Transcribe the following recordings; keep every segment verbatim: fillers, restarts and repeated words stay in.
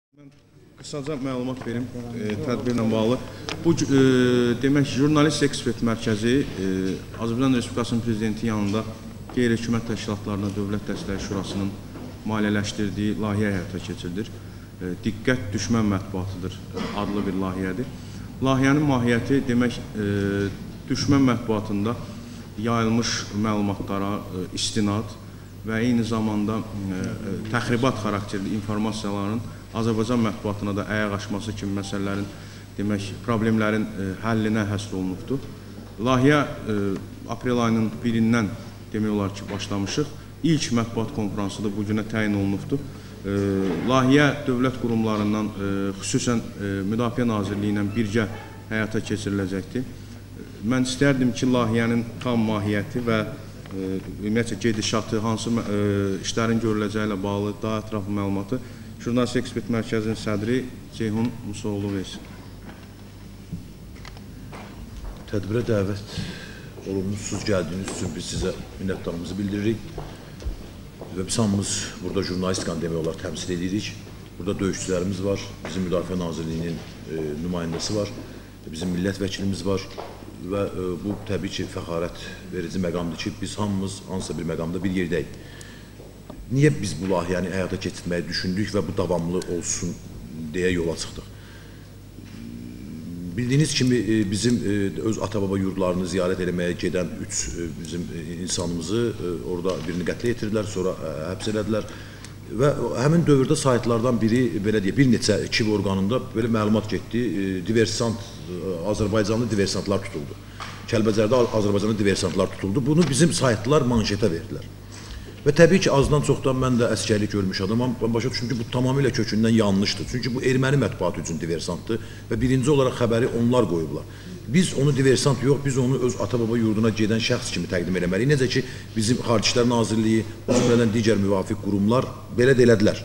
Mən qısaca məlumat verim e, tədbirlə bağlı. Bu e, demək Jurnalist Ekspert Mərkəzi e, Azərbaycan Respublikasının Prezidenti yanında qeyri-hökumət təşkilatlarına Dövlət Dəstəkləri Şurasının maliyyələşdirdiyi layihə həyata keçirilir. E, Diqqət düşmən mətbuatıdır adlı bir layihədir. Layihənin mahiyyəti demək e, düşmən mətbuatında yayılmış məlumatlara e, istinad və eyni zamanda e, təxribat xarakterli informasiyaların Azərbaycan mətbuatına da əyaq açması kimi məsələlərin, demək, problemlərin e, həllinə həsr olunubdur. Layihə e, aprel ayının birindən demək olar ki, başlamışıq. İlk mətbuat konfransı da bugünə təyin olunubdur. E, layihə dövlət qurumlarından, e, xüsusən e, Müdafiə Nazirliyi ilə birgə həyata keçiriləcəkdir. Mən istərdim ki, layihənin tam mahiyyəti və e, ümumiyyətlə gedişatı, hansı e, işlərin görüləcəyi ilə bağlı daha ətraflı məlumatı Jurnalist Ekspert Mərkəzinin sədri Ceyhun Musaoğlu versin. Tədbirə dəvət olunmuşsuz gəldiyiniz üçün biz sizə minnətdarlığımızı bildiririk. Və biz hamımız burada jurnalistikanı demək olar təmsil edirik. Burada döyüşçülərimiz var, bizim Müdafiə Nazirliyinin e, nümayəndəsi var, bizim millət vəkilimiz var və e, bu təbii ki, fəxarət verici məqamdır ki, biz hamımız hansısa bir məqamda bir yerdəyik. Niyə biz bu layihəni həyata keçirməyi düşündük və bu davamlı olsun deyə yola çıxdıq? Bildiyiniz kimi bizim öz ata-baba yurdlarını ziyarət eləməyə gedən üç bizim insanımızı orada birini qətlə yetirdilər, sonra həbs elədilər və həmin dövrdə saytlardan biri, belə deyək, bir neçə iki orqanında belə məlumat getdi, diversant, Azərbaycanlı diversantlar tutuldu. Kəlbəcərdə Azərbaycanlı diversantlar tutuldu. Bunu bizim saytlar manşetə verdilər. Və təbii ki, azdan çoxdan mən də əskərlik görmüş adamam. Ben başa düşdüm ki, bu tamamilə kökündən yanlışdır. Çünki bu erməni mətbuatı üçün diversantdır və birinci olaraq xəbəri onlar qoyublar. Biz onu diversant yox, biz onu öz ata-baba yurduna gedən şəxs kimi təqdim eləməliyik. Necə ki, bizim Xarici İşlər Nazirliyi, o cümlədən digər müvafiq qurumlar belə də elədilər.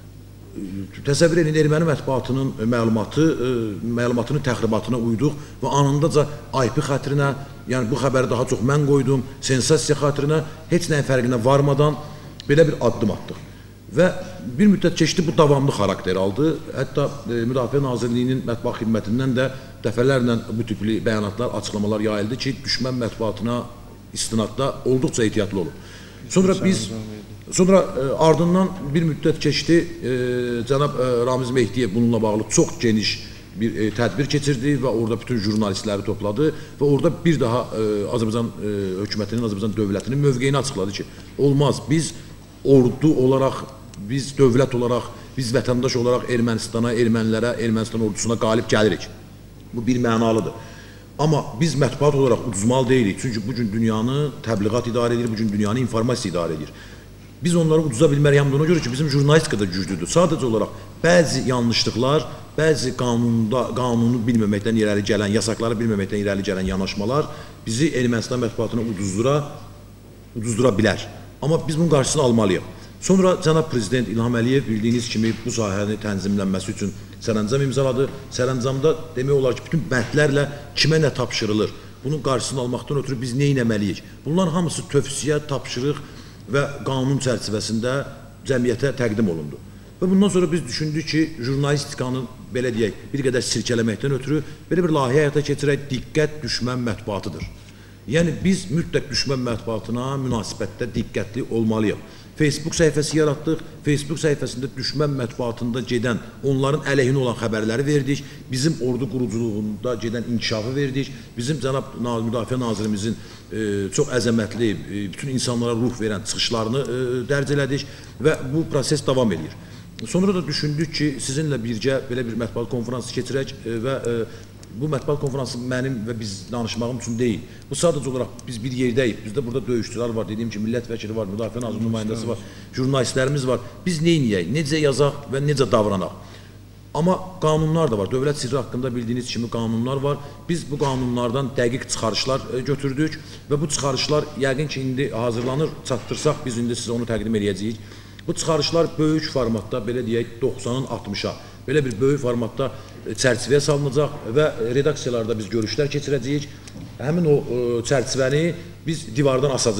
Təsəvvür edin, erməni mətbuatının məlumatı, məlumatının təxribatına uyduq və anındaca I P xətrinə, yəni bu xəbəri daha çox mən qoydum, sensasiya xətrinə, heç nəyin fərqinə varmadan belə bir addım atdıq. Və bir müddət keçdi, bu davamlı xarakter aldı. Hətta e, Müdafiə Nazirliyinin mətbuat xidmətindən də dəfələrlə bu tipli bəyanatlar, açıqlamalar yayıldı ki, düşmən mətbuatına istinadda olduqca ehtiyatlı olub. Sonra biz... Sonra e, ardından bir müddət keçdi, e, cənab e, Ramiz Mehdiyev bununla bağlı çox geniş bir e, tədbir keçirdi və orada bütün jurnalistləri topladı və orada bir daha e, Azərbaycan e, hökumətinin, Azərbaycan dövlətinin mövqeyini açıqladı ki, olmaz, biz ordu olaraq, biz dövlət olaraq, biz vətəndaş olaraq Ermənistana, ermənilərə, Ermənistan ordusuna qalib gəlirik. Bu bir mənalıdır. Amma biz mətbuat olaraq uduzmalı deyilik, çünki bugün dünyanı təbliğat idarə edir, bugün dünyanı informasiya idarə edir. Biz onları uduza bilməliyik, həm də ona görə ki, bizim jurnalistika da güclüdür. Sadəcə olaraq bəzi yanlışlıqlar, bəzi qanunda, qanunu bilməməkdən irəli gələn, yasaqları bilməməkdən irəli gələn yanaşmalar bizi Ermənistan mətbuatına uduzdura, uduzdura bilər. Amma biz bunun qarşısını almalıyıq. Sonra cənab Prezident İlham Əliyev bildiyiniz kimi bu sahəni tənzimlənməsi üçün sərəncam imzaladı. Sərəncamda demək olar ki, bütün bəndlərlə kimə nə tapşırılır? Bunun qarşısını almaqdan ötürü biz nə etməliyik? Bunların hamısı tövsiyə, tapşırıq və qanun çərçivəsində cəmiyyətə təqdim olundu. Və bundan sonra biz düşündük ki, jurnalistikanı, belə deyək, bir qədər sirkələməkdən ötürü belə bir layihə həyata keçirək, diqqət düşmən mətbuatıdır. Yəni, biz mütləq düşmən mətbuatına münasibətdə diqqətli olmalıyıq. Facebook səhifəsi yaratdıq, Facebook səhifəsində düşmən mətbuatında gedən, onların əleyhinə olan xəbərləri verdik, bizim ordu quruculuğunda gedən inkişafı verdik, bizim cənab Müdafiə Nazirimizin e, çox əzəmətli, e, bütün insanlara ruh verən çıxışlarını e, dərc elədik və bu proses davam edir. Sonra da düşündük ki, sizinlə birgə belə bir mətbuat konferansı keçirək e, və e, bu mətbuat konferansı mənim və biz danışmağım üçün deyil. Bu sadəcə olaraq biz bir yerdəyik. Bizdə burada döyüşçülər var, dediyim ki, millət vəkili var, Müdafiə Nazirliyinin nümayəndəsi var, jurnalistlərimiz var. Biz neyniyək, necə yazaq və necə davranaq? Amma qanunlar da var. Dövlət sirri haqqında bildiyiniz kimi qanunlar var. Biz bu qanunlardan dəqiq çıxarışlar götürdük və bu çıxarışlar yəqin ki, indi hazırlanır, çatdırsaq biz indi sizə onu təqdim edəcəyik. Bu çıxarışlar böyük formatda, belə deyək, doxsandan altmışa, belə bir böyük formatda çərçivəyə salınacaq və redaksiyalarda biz görüşlər keçirəcəyik. Həmin o çərçivəni biz divardan asacağıq.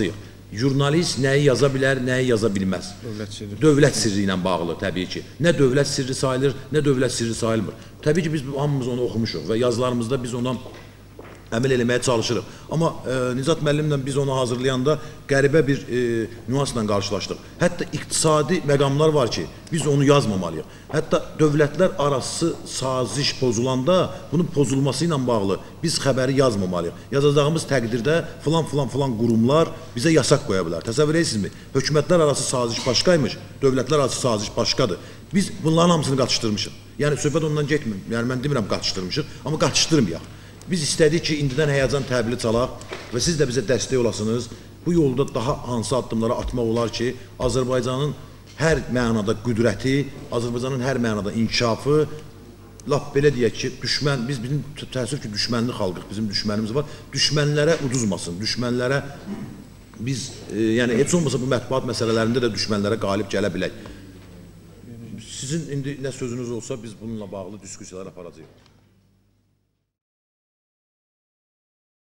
jurnalist nəyi yaza bilər, nəyi yaza bilməz. Dövlət sirri. Dövlət sirri ilə bağlı təbii ki. Nə dövlət sirri sayılır, nə dövlət sirri sayılmır. Təbii ki, biz hamımız onu oxumuşuq və yazılarımızda biz ona əməl eləməyə çalışırıq. Amma e, Nizat müəllimlə biz onu hazırlayanda qəribə bir e, nüansla qarşılaşdıq. Hətta iqtisadi məqamlar var ki, biz onu yazmamalıyıq. Hətta dövlətlər arası saziş pozulanda bunun pozulması ilə bağlı biz xəbəri yazmamalıyıq. Yazacağımız təqdirdə filan filan filan qurumlar bizə yasaq qoya bilər. Təsəvvür edirsinizmi? Hökumətlər arası saziş başqaymış, dövlətlər arası saziş başqadır. Biz bunların hamısını qaçışdırmışıq. Yəni söhbət ondan getmir. Yəni mən demirəm qaçışdırmışıq, amma qaçışdırmayaq. Biz istədik ki, indidən həyəcan təbili çalaq və siz də bizə dəstək olasınız. Bu yolda daha hansı addımlara atmaq olar ki, Azərbaycanın hər mənada qüdrəti, Azərbaycanın hər mənada inkişafı, laf belə deyək ki, düşmən, biz bizim təəssüf ki, düşmənli xalqıq, bizim düşmənimiz var. Düşmənlərə uduzmasın, düşmənlərə biz, e, yəni heç olmasa bu mətbuat məsələlərində də düşmənlərə qalib gələ bilək. Sizin indi nə sözünüz olsa biz bununla bağlı diskussiyalar aparacağıq.